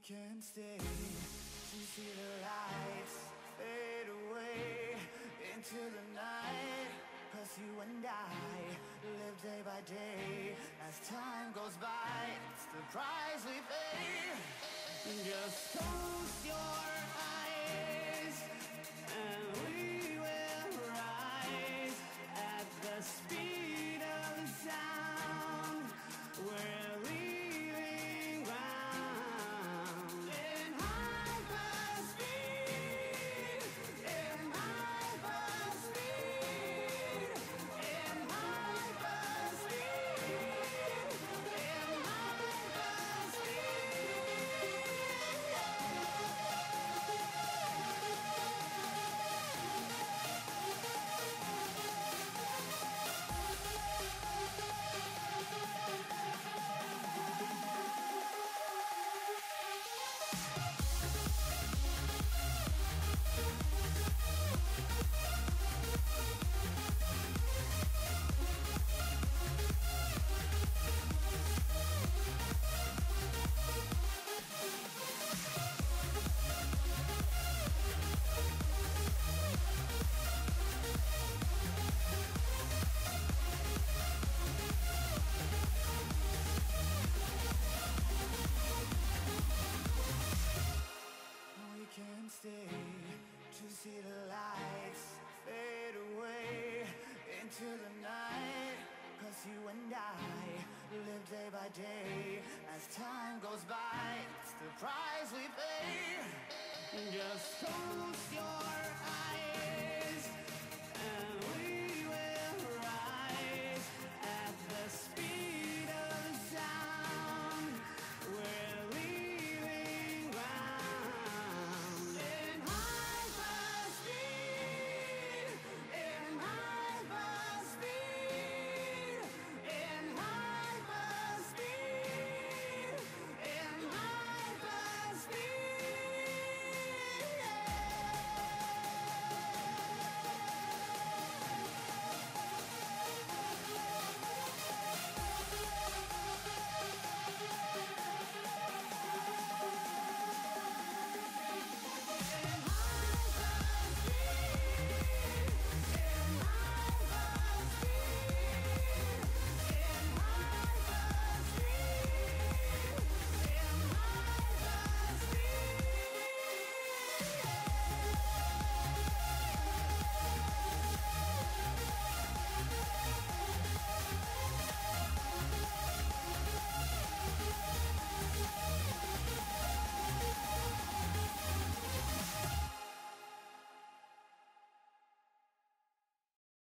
Can't stay to see the lights fade away into the night. 'Cause you and I live day by day. As time goes by, it's the price we pay. Just close your eyes and we will rise at the speed of the sound. We're leaving ground in hyperspeed, in hyperspeed, in hyperspeed, in can't stay to see the lights fade away into the night. 'Cause you and I live day by day. As time goes by, it's the price we pay. Just close your eyes and we